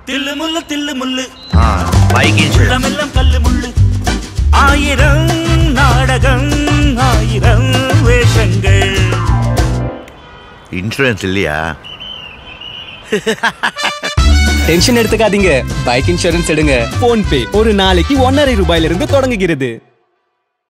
தில்லு முள்ளு bike insurance எல்லாம் கல்லு முள்ளு. 1000 நாடகம் 1000 வேஷங்கள். இன்சூரன்ஸ் இல்லையா? டென்ஷன் எடுத்துக்காதீங்க. பைக் இன்சூரன்ஸ் எடுங்க. PhonePe ஒரு நாளைக்கு 1.5 ரூபாயிலிருந்து தொடங்குகிறது.